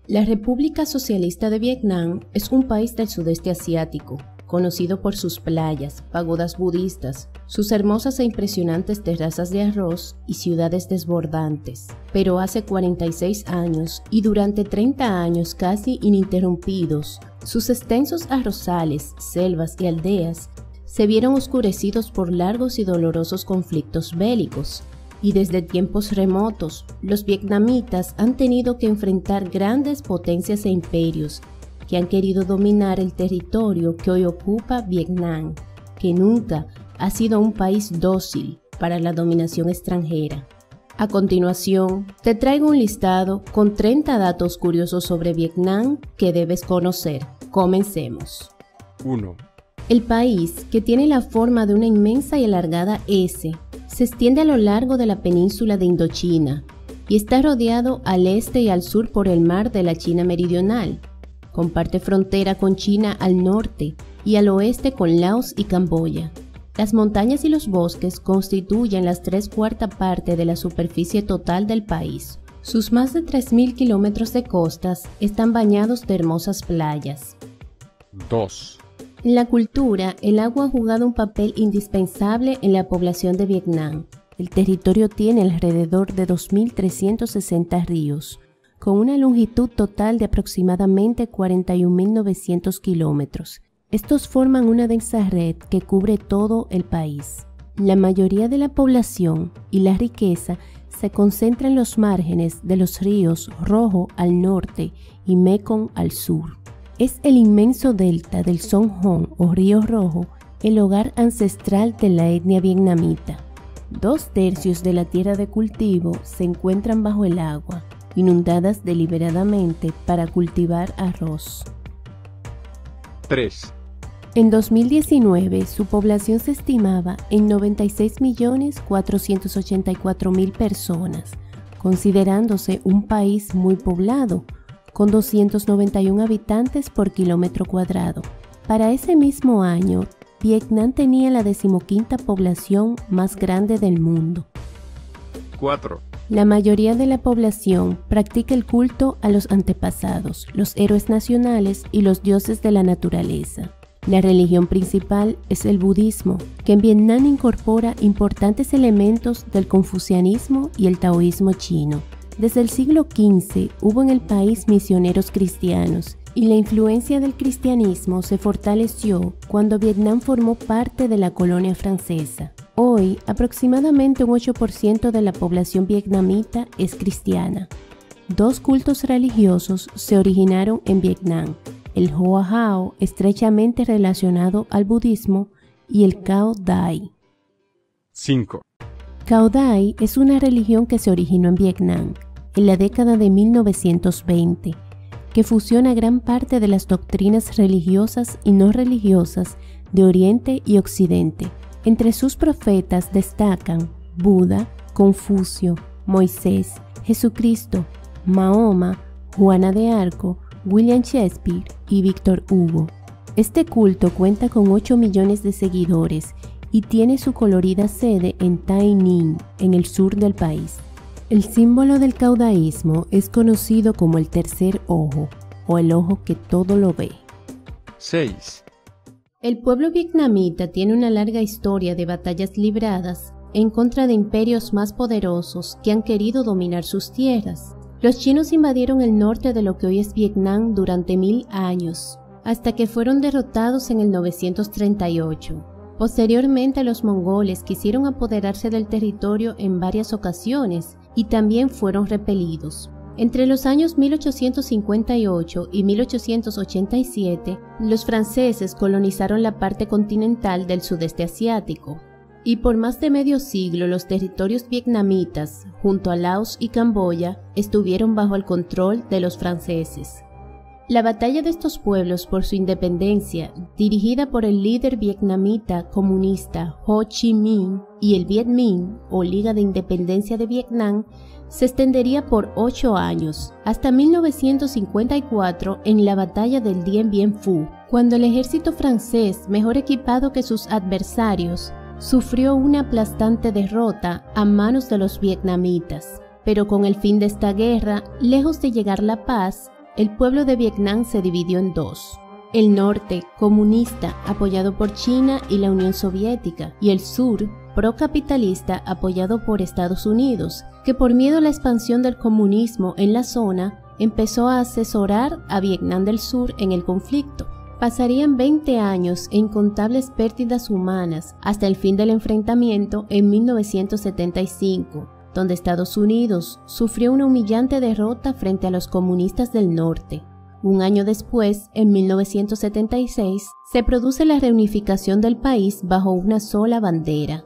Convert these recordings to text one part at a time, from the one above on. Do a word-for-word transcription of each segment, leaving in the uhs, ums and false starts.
La República Socialista de Vietnam es un país del sudeste asiático, conocido por sus playas, pagodas budistas, sus hermosas e impresionantes terrazas de arroz y ciudades desbordantes. Pero hace cuarenta y seis años y durante treinta años casi ininterrumpidos, sus extensos arrozales, selvas y aldeas se vieron oscurecidos por largos y dolorosos conflictos bélicos. Y desde tiempos remotos, los vietnamitas han tenido que enfrentar grandes potencias e imperios que han querido dominar el territorio que hoy ocupa Vietnam, que nunca ha sido un país dócil para la dominación extranjera. A continuación, te traigo un listado con treinta datos curiosos sobre Vietnam que debes conocer. Comencemos. uno. El país, que tiene la forma de una inmensa y alargada S, se extiende a lo largo de la península de Indochina y está rodeado al este y al sur por el mar de la China Meridional. Comparte frontera con China al norte y al oeste con Laos y Camboya. Las montañas y los bosques constituyen las tres cuartas partes de la superficie total del país. Sus más de tres mil kilómetros de costas están bañados de hermosas playas. dos. En la cultura, el agua ha jugado un papel indispensable en la población de Vietnam. El territorio tiene alrededor de dos mil trescientos sesenta ríos, con una longitud total de aproximadamente cuarenta y un mil novecientos kilómetros. Estos forman una densa red que cubre todo el país. La mayoría de la población y la riqueza se concentra en los márgenes de los ríos Rojo al norte y Mekong al sur. Es el inmenso delta del Sông Hon o Río Rojo el hogar ancestral de la etnia vietnamita. Dos tercios de la tierra de cultivo se encuentran bajo el agua, inundadas deliberadamente para cultivar arroz. tres. En dos mil diecinueve, su población se estimaba en noventa y seis millones cuatrocientos ochenta y cuatro mil personas, considerándose un país muy poblado, con doscientos noventa y uno habitantes por kilómetro cuadrado. Para ese mismo año, Vietnam tenía la decimoquinta población más grande del mundo. cuatro. La mayoría de la población practica el culto a los antepasados, los héroes nacionales y los dioses de la naturaleza. La religión principal es el budismo, que en Vietnam incorpora importantes elementos del confucianismo y el taoísmo chino. Desde el siglo quince hubo en el país misioneros cristianos y la influencia del cristianismo se fortaleció cuando Vietnam formó parte de la colonia francesa. Hoy, aproximadamente un ocho por ciento de la población vietnamita es cristiana. Dos cultos religiosos se originaron en Vietnam, el Hoa Hao, estrechamente relacionado al budismo, y el Cao Dai. cinco. Cao Dai es una religión que se originó en Vietnam en la década de mil novecientos veinte, que fusiona gran parte de las doctrinas religiosas y no religiosas de Oriente y Occidente. Entre sus profetas destacan Buda, Confucio, Moisés, Jesucristo, Mahoma, Juana de Arco, William Shakespeare y Víctor Hugo. Este culto cuenta con ocho millones de seguidores y tiene su colorida sede en Tay Ninh, en el sur del país. El símbolo del caudaísmo es conocido como el tercer ojo, o el ojo que todo lo ve. seis. El pueblo vietnamita tiene una larga historia de batallas libradas en contra de imperios más poderosos que han querido dominar sus tierras. Los chinos invadieron el norte de lo que hoy es Vietnam durante mil años, hasta que fueron derrotados en el novecientos treinta y ocho. Posteriormente, los mongoles quisieron apoderarse del territorio en varias ocasiones y también fueron repelidos. Entre los años mil ochocientos cincuenta y ocho y mil ochocientos ochenta y siete, los franceses colonizaron la parte continental del sudeste asiático, y por más de medio siglo los territorios vietnamitas, junto a Laos y Camboya, estuvieron bajo el control de los franceses. La batalla de estos pueblos por su independencia, dirigida por el líder vietnamita comunista Ho Chi Minh y el Viet Minh, o Liga de Independencia de Vietnam, se extendería por ocho años, hasta mil novecientos cincuenta y cuatro en la batalla del Dien Bien Phu, cuando el ejército francés, mejor equipado que sus adversarios, sufrió una aplastante derrota a manos de los vietnamitas. Pero con el fin de esta guerra, lejos de llegar la paz, el pueblo de Vietnam se dividió en dos. El norte, comunista, apoyado por China y la Unión Soviética, y el sur, procapitalista, apoyado por Estados Unidos, que por miedo a la expansión del comunismo en la zona, empezó a asesorar a Vietnam del Sur en el conflicto. Pasarían veinte años e incontables pérdidas humanas hasta el fin del enfrentamiento en mil novecientos setenta y cinco, donde Estados Unidos sufrió una humillante derrota frente a los comunistas del norte. Un año después, en mil novecientos setenta y seis, se produce la reunificación del país bajo una sola bandera.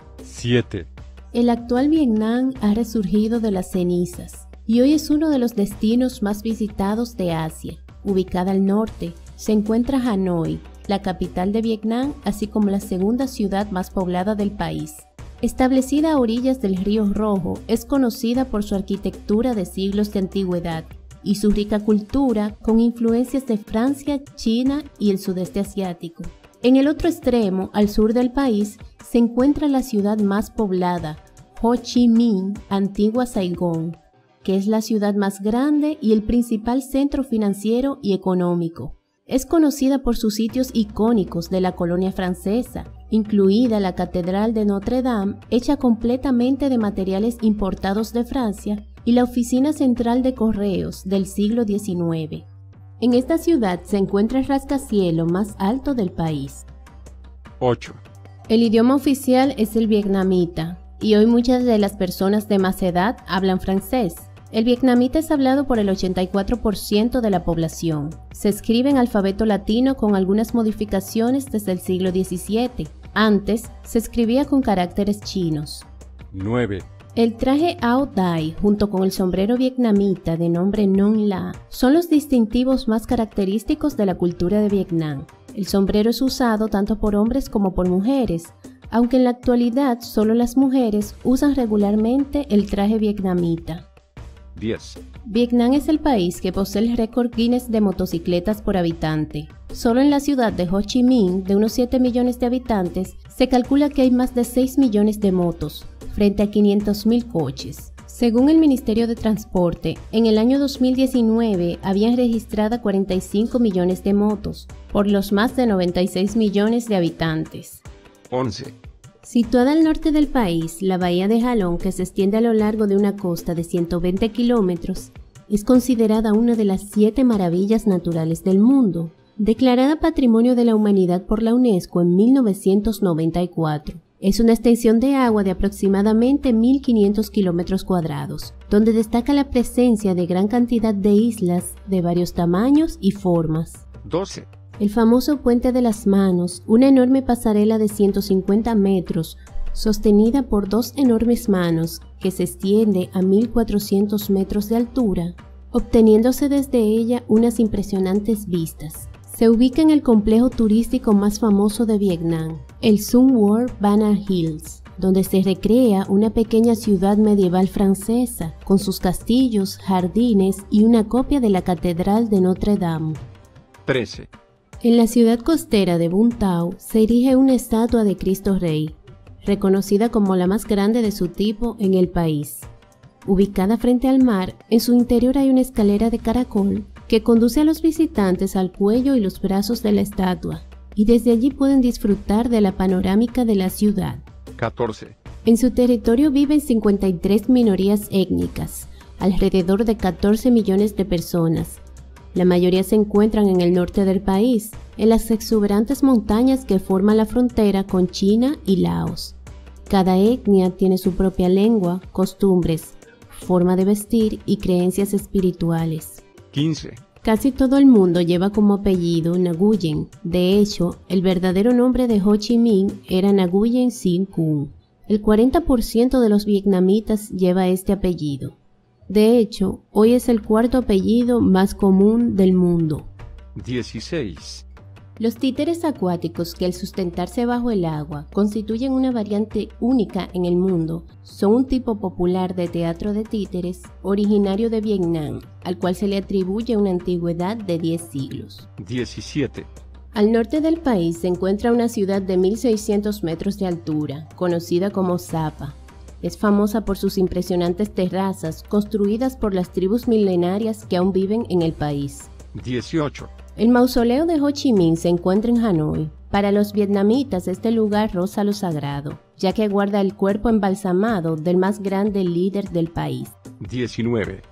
siete. El actual Vietnam ha resurgido de las cenizas y hoy es uno de los destinos más visitados de Asia. Ubicada al norte, se encuentra Hanoi, la capital de Vietnam, así como la segunda ciudad más poblada del país. Establecida a orillas del Río Rojo, es conocida por su arquitectura de siglos de antigüedad y su rica cultura con influencias de Francia, China y el sudeste asiático. En el otro extremo, al sur del país, se encuentra la ciudad más poblada, Ho Chi Minh, antigua Saigón, que es la ciudad más grande y el principal centro financiero y económico. Es conocida por sus sitios icónicos de la colonia francesa, incluida la Catedral de Notre Dame, hecha completamente de materiales importados de Francia, y la oficina central de correos del siglo diecinueve. En esta ciudad se encuentra el rascacielos más alto del país. ocho. El idioma oficial es el vietnamita, y hoy muchas de las personas de más edad hablan francés. El vietnamita es hablado por el ochenta y cuatro por ciento de la población. Se escribe en alfabeto latino con algunas modificaciones desde el siglo diecisiete. Antes, se escribía con caracteres chinos. nueve. El traje Ao Dai, junto con el sombrero vietnamita de nombre Non La, son los distintivos más característicos de la cultura de Vietnam. El sombrero es usado tanto por hombres como por mujeres, aunque en la actualidad solo las mujeres usan regularmente el traje vietnamita. diez. Vietnam es el país que posee el récord Guinness de motocicletas por habitante. Solo en la ciudad de Ho Chi Minh, de unos siete millones de habitantes, se calcula que hay más de seis millones de motos, frente a quinientos mil coches. Según el Ministerio de Transporte, en el año dos mil diecinueve habían registrado cuarenta y cinco millones de motos, por los más de noventa y seis millones de habitantes. once. Situada al norte del país, la bahía de Halong, que se extiende a lo largo de una costa de ciento veinte kilómetros, es considerada una de las siete maravillas naturales del mundo, declarada Patrimonio de la Humanidad por la UNESCO en mil novecientos noventa y cuatro. Es una extensión de agua de aproximadamente mil quinientos kilómetros cuadrados, donde destaca la presencia de gran cantidad de islas de varios tamaños y formas. doce. El famoso Puente de las Manos, una enorme pasarela de ciento cincuenta metros, sostenida por dos enormes manos que se extiende a mil cuatrocientos metros de altura, obteniéndose desde ella unas impresionantes vistas. Se ubica en el complejo turístico más famoso de Vietnam, el Sun World Banner Hills, donde se recrea una pequeña ciudad medieval francesa, con sus castillos, jardines y una copia de la Catedral de Notre Dame. trece. En la ciudad costera de Vung Tau se erige una estatua de Cristo Rey, reconocida como la más grande de su tipo en el país. Ubicada frente al mar, en su interior hay una escalera de caracol que conduce a los visitantes al cuello y los brazos de la estatua, y desde allí pueden disfrutar de la panorámica de la ciudad. catorce. En su territorio viven cincuenta y tres minorías étnicas, alrededor de catorce millones de personas. La mayoría se encuentran en el norte del país, en las exuberantes montañas que forman la frontera con China y Laos. Cada etnia tiene su propia lengua, costumbres, forma de vestir y creencias espirituales. quince. Casi todo el mundo lleva como apellido Nguyen. De hecho, el verdadero nombre de Ho Chi Minh era Nguyen Sinh Cung. El cuarenta por ciento de los vietnamitas lleva este apellido. De hecho, hoy es el cuarto apellido más común del mundo. dieciséis. Los títeres acuáticos, que al sustentarse bajo el agua constituyen una variante única en el mundo, son un tipo popular de teatro de títeres originario de Vietnam, al cual se le atribuye una antigüedad de diez siglos. diecisiete. Al norte del país se encuentra una ciudad de mil seiscientos metros de altura, conocida como Sapa. Es famosa por sus impresionantes terrazas construidas por las tribus milenarias que aún viven en el país. dieciocho. El mausoleo de Ho Chi Minh se encuentra en Hanoi. Para los vietnamitas este lugar roza lo sagrado, ya que guarda el cuerpo embalsamado del más grande líder del país. diecinueve.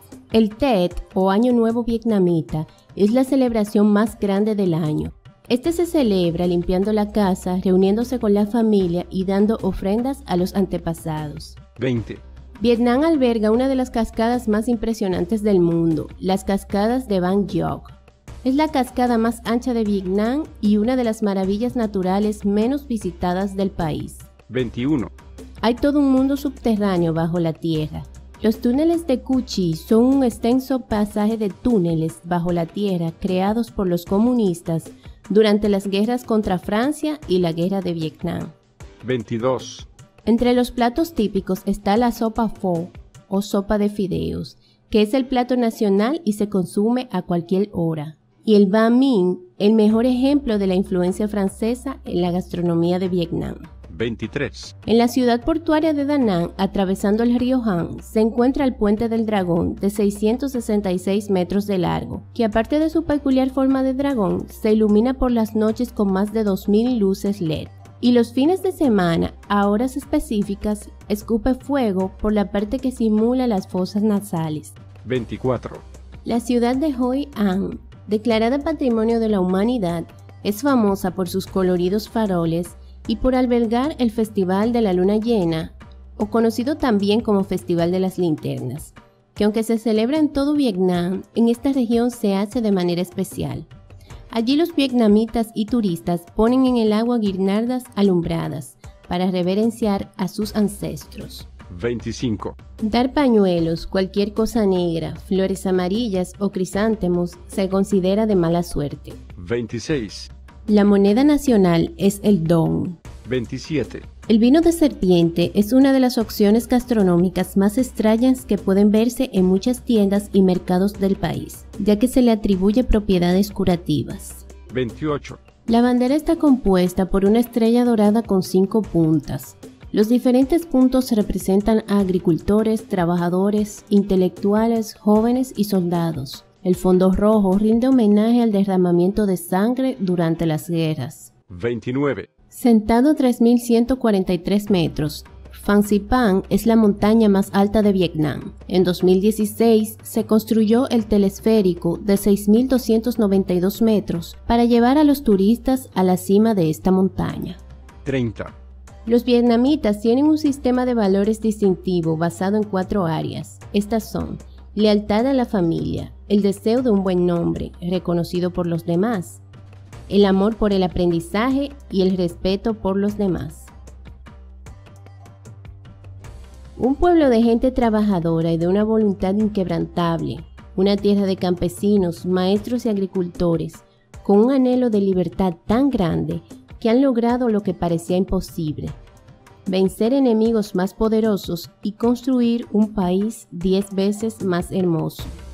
El Tet, o Año Nuevo Vietnamita, es la celebración más grande del año. Este se celebra limpiando la casa, reuniéndose con la familia y dando ofrendas a los antepasados. veinte. Vietnam alberga una de las cascadas más impresionantes del mundo, las cascadas de Van Gogh. Es la cascada más ancha de Vietnam y una de las maravillas naturales menos visitadas del país. veintiuno. Hay todo un mundo subterráneo bajo la tierra. Los túneles de Cu Chi son un extenso pasaje de túneles bajo la tierra creados por los comunistas durante las guerras contra Francia y la guerra de Vietnam. veintidós. Entre los platos típicos está la sopa pho o sopa de fideos, que es el plato nacional y se consume a cualquier hora. Y el banh mi, el mejor ejemplo de la influencia francesa en la gastronomía de Vietnam. veintitrés. En la ciudad portuaria de Da Nang, atravesando el río Han, se encuentra el Puente del Dragón de seiscientos sesenta y seis metros de largo, que aparte de su peculiar forma de dragón, se ilumina por las noches con más de dos mil luces L E D. Y los fines de semana, a horas específicas, escupe fuego por la parte que simula las fosas nasales. veinticuatro. La ciudad de Hoi An, declarada Patrimonio de la Humanidad, es famosa por sus coloridos faroles y por albergar el Festival de la Luna Llena, o conocido también como Festival de las Linternas, que aunque se celebra en todo Vietnam, en esta región se hace de manera especial. Allí los vietnamitas y turistas ponen en el agua guirnaldas alumbradas para reverenciar a sus ancestros. veinticinco. Dar pañuelos, cualquier cosa negra, flores amarillas o crisántemos se considera de mala suerte. veintiséis. La moneda nacional es el dong. veintisiete. El vino de serpiente es una de las opciones gastronómicas más extrañas que pueden verse en muchas tiendas y mercados del país, ya que se le atribuye propiedades curativas. veintiocho. La bandera está compuesta por una estrella dorada con cinco puntas. Los diferentes puntos representan a agricultores, trabajadores, intelectuales, jóvenes y soldados. El fondo rojo rinde homenaje al derramamiento de sangre durante las guerras. veintinueve. Sentado a tres mil ciento cuarenta y tres metros, Phan Xipang es la montaña más alta de Vietnam. En dos mil dieciséis se construyó el telesférico de seis mil doscientos noventa y dos metros para llevar a los turistas a la cima de esta montaña. treinta. Los vietnamitas tienen un sistema de valores distintivo basado en cuatro áreas. Estas son: lealtad a la familia, el deseo de un buen nombre, reconocido por los demás, el amor por el aprendizaje y el respeto por los demás. Un pueblo de gente trabajadora y de una voluntad inquebrantable, una tierra de campesinos, maestros y agricultores, con un anhelo de libertad tan grande que han logrado lo que parecía imposible: vencer enemigos más poderosos y construir un país diez veces más hermoso.